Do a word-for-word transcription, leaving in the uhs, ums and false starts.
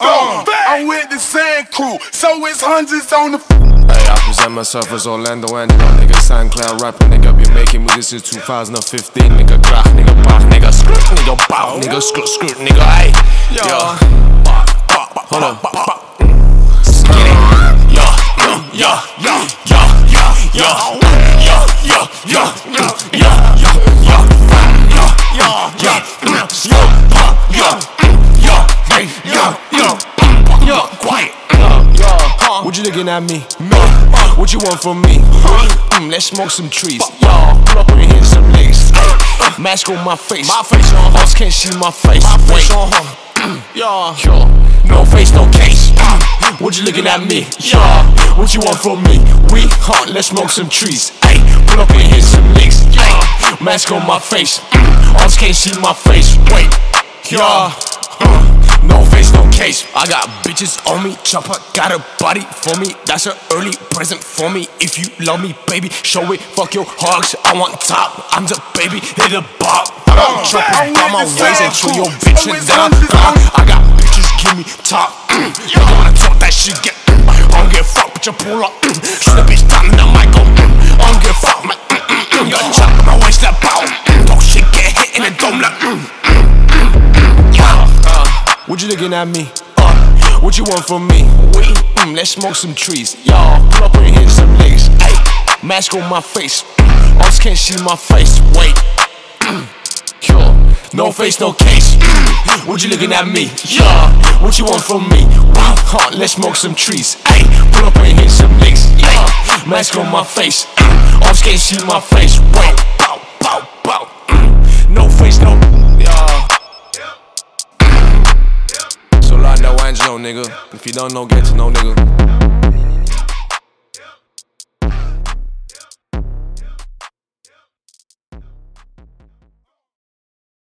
go. I'm with the sand crew, so it's hundreds on the. Hey, I present myself as Orlando Angelo, nigga. Soundcloud rapper, nigga. Been making music since two thousand fifteen, nigga. Grach, nigga. Bach, nigga. Skrr, nigga. Bow, nigga. Skrr, skrr, nigga. Hey, yo. Hold on. Get it. Yo, yo, yo, yo, yo, yo, yo, yo, yo, yo, yo, yo, yo, yo, yo, yo, yo, yo, yo, yo, quiet. What you looking at me? Me. What you want from me? Mm, let's smoke some trees. Y'all, pull up and hit some legs. Mask on my face. My face on her. Can't see my face. My face on her. Y'all, no face, no case. What you looking at me? Y'all, what you want from me? We hunt, let's smoke some trees. Ay, pull up and hit some legs. Ay, mask on my face. Others can't see my face. Wait, y'all. No face, no case. I got bitches on me. Choppa got a body for me. That's an early present for me. If you love me, baby, show it. Fuck your hugs. I want top. I'm the baby. Hit the bob. I got choppers by my ways and show your bitch and then I, I got bitches give me top. You don't wanna talk that shit. Get. I don't give a fuck, but you pull up. Shoot the bitch down in the mic. I don't give a fuck, man. You got chop on my waist that bow. Talk shit, get hit in the dome like. What you looking at me? Uh, what you want from me? We, mm, let's smoke some trees. Y'all, pull up and hit some legs. Ay, mask on my face. Mm, others can't see my face. Wait, mm, yo, no face, no case. Mm, what you looking at me? Yeah, what you want from me? We, huh, let's smoke some trees. Ay, pull up and hit some legs. Yeah, mask on my face. Mm, others can't see my face. Wait, bow, bow, bow. Mm, no face, no. Yeah. Orlando Angelo, nigga. If you don't know, get to know, nigga.